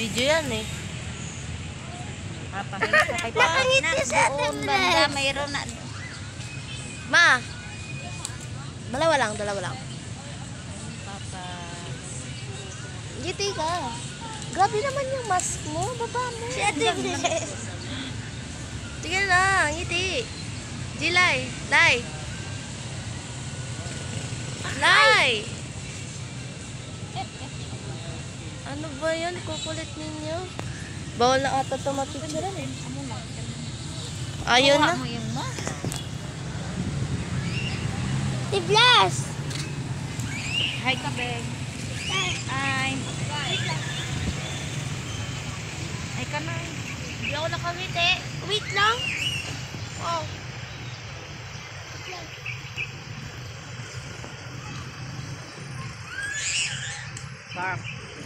Video yan eh. Nakangiti sa ating banda, mayroon na. Ma! Dalawa lang. Papa. Ngiti ka. Grabe naman yung mask mo. Baba mo. Si Ate Sige na, ngiti. Jilay. Lay. Ano ba yan? Kukulit ninyo. Bawal na ata ito mapicturean eh. Ayun na. mo yung mask. Tiblas! Hi ka, Beng. Hi. Hi ka na. Hindi ako nakangiti. Wait lang. Oh. Bark.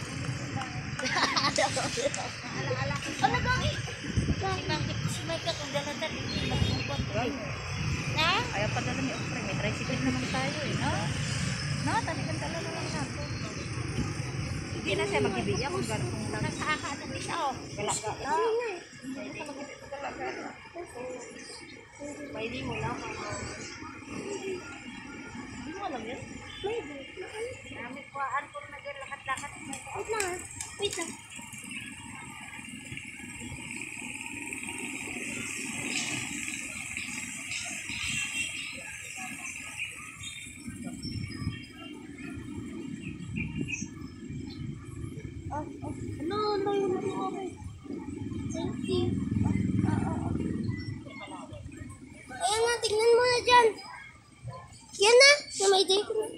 Ano gagi? Si Micah kung daladan, hindi magbubuan ko. Ha? Ayaw pa dala ni Okra. May tricycle naman tayo eh. No? No, talikan dala naman nato. Hindi na siya magbibiya kung gano'n lang. Nakakaanan din siya oh. Gala-gala. Pwede mo lang. Hindi mo alam yun? Kami kuhaan ko na lahat-lahat. Wait lang. No, yun na okay. Thank you. Ayan na, tignan mo na dyan. Yan na, na may date na.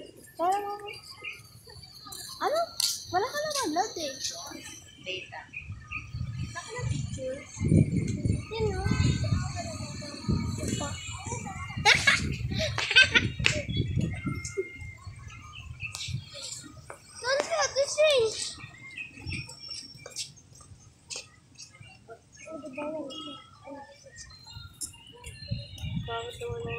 Ano? Wala ka naman load eh. Data. Wala ka na picture. Yan o. Don't you have to sing? Bakit wala